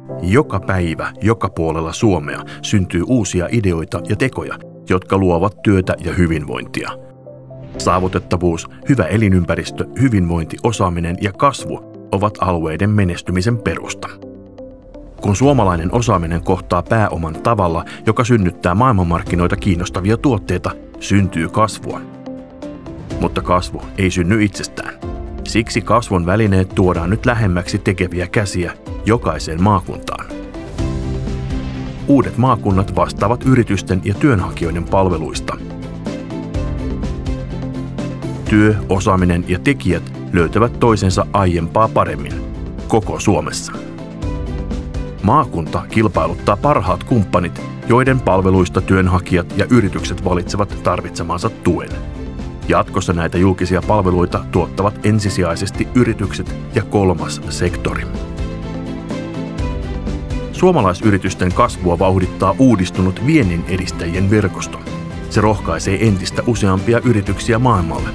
Joka päivä, joka puolella Suomea syntyy uusia ideoita ja tekoja, jotka luovat työtä ja hyvinvointia. Saavutettavuus, hyvä elinympäristö, hyvinvointi, osaaminen ja kasvu ovat alueiden menestymisen perusta. Kun suomalainen osaaminen kohtaa pääoman tavalla, joka synnyttää maailmanmarkkinoita kiinnostavia tuotteita, syntyy kasvua. Mutta kasvu ei synny itsestään. Siksi kasvun välineet tuodaan nyt lähemmäksi tekeviä käsiä jokaiseen maakuntaan. Uudet maakunnat vastaavat yritysten ja työnhakijoiden palveluista. Työ, osaaminen ja tekijät löytävät toisensa aiempaa paremmin koko Suomessa. Maakunta kilpailuttaa parhaat kumppanit, joiden palveluista työnhakijat ja yritykset valitsevat tarvitsemansa tuen. Jatkossa näitä julkisia palveluita tuottavat ensisijaisesti yritykset ja kolmas sektori. Suomalaisyritysten kasvua vauhdittaa uudistunut viennin edistäjien verkosto. Se rohkaisee entistä useampia yrityksiä maailmalle.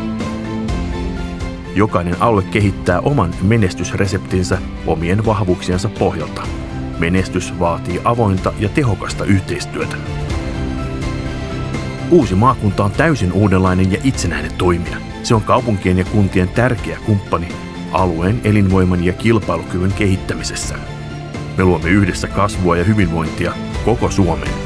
Jokainen alue kehittää oman menestysreseptinsä omien vahvuuksiensa pohjalta. Menestys vaatii avointa ja tehokasta yhteistyötä. Uusi maakunta on täysin uudenlainen ja itsenäinen toimija. Se on kaupunkien ja kuntien tärkeä kumppani alueen elinvoiman ja kilpailukyvyn kehittämisessä. Me luomme yhdessä kasvua ja hyvinvointia koko Suomeen.